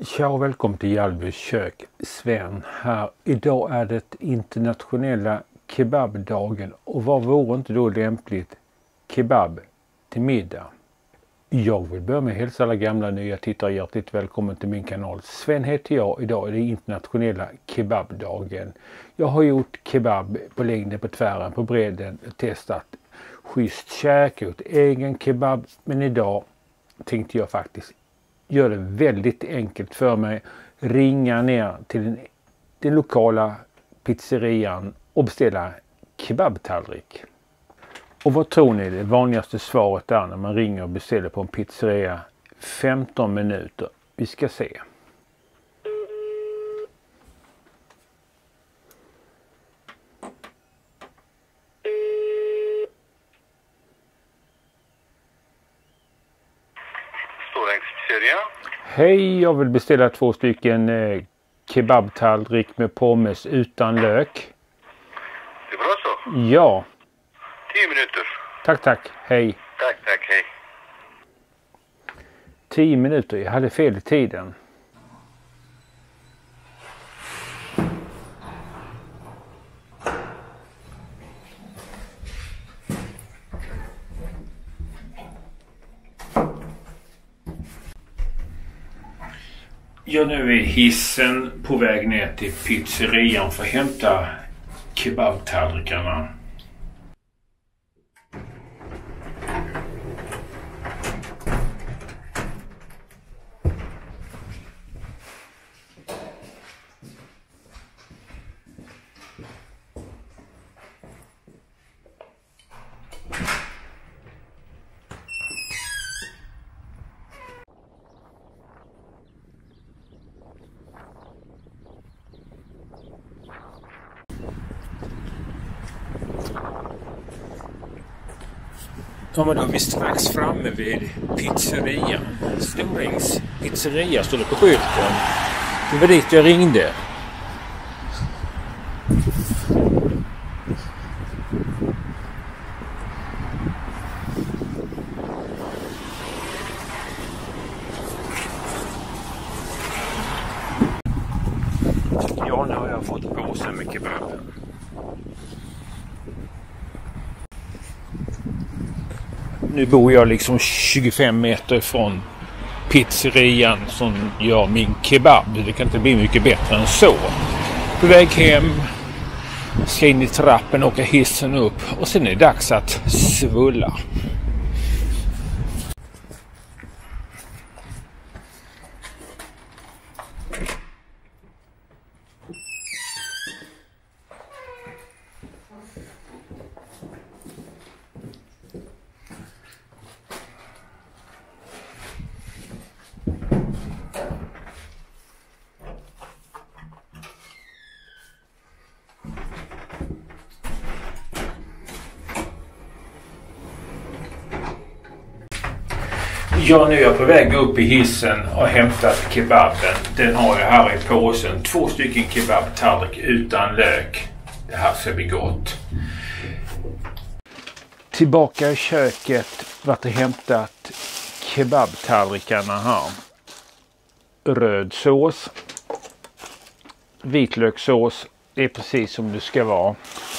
Tja och välkommen till Hjalbys kök. Sven här. Idag är det internationella kebabdagen och vad vore inte då lämpligt kebab till middag? Jag vill börja med att hälsa alla gamla nya tittare hjärtligt välkommen till min kanal. Sven heter jag. Idag är det internationella kebabdagen. Jag har gjort kebab på längden, på tvären, på bredden, testat schysst käk, gjort egen kebab, men idag tänkte jag faktiskt gör det väldigt enkelt för mig. Ringa ner till den lokala pizzerian och beställa kebabtallrik. Och vad tror ni det vanligaste svaret är när man ringer och beställer på en pizzeria? 15 minuter. Vi ska se. Hej, jag vill beställa 2 stycken kebabtallrik med pommes utan lök. Det är bra så? Ja. 10 minuter. Tack. Hej. Tack, hej. 10 minuter, jag hade fel i tiden. Jag är nu i hissen på väg ner till pizzerian för att hämta kebabtallrikarna. Ja, men då är vi strax framme vid pizzerian. Storängs pizzeria står det på skylten. Det var dit jag ringde. Ja, nu har jag fått påsen med kebaben. Nu bor jag liksom 25 meter från pizzerian som gör min kebab. Det kan inte bli mycket bättre än så. På väg hem, ska in i trappen, åka hissen upp och sen är det dags att svulla. Ja, nu är jag på väg upp i hissen och hämtat kebaben. Den har jag här i påsen. 2 stycken kebabtallrik utan lök. Det här ska bli gott. Tillbaka i köket. Vart jag hämtat kebabtallrikarna här. Röd sås. Vitlökssås. Det är precis som det ska vara.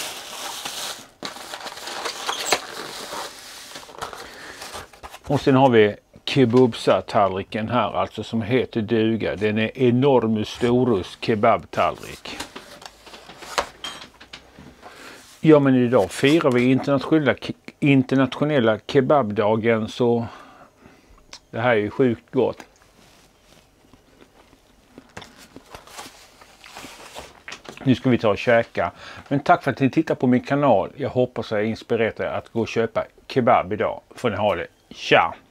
Och sen har vi kebabtallriken här, alltså som heter duga. Den är enorm storus kebabtallrik. Ja, men idag firar vi internationella kebabdagen, så det här är ju sjukt gott. Nu ska vi ta och käka. Men tack för att ni tittar på min kanal. Jag hoppas att jag inspirerat er att gå och köpa kebab idag. Får ni ha det. Tja!